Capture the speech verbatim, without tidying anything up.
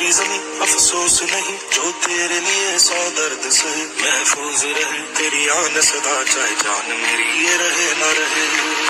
की जमीं अफसोस नहीं, जो तेरे लिए सौ दर्द सहे। महफूज रहे तेरी आन सदा, चाहे जान मेरी ये रहे ना रहे।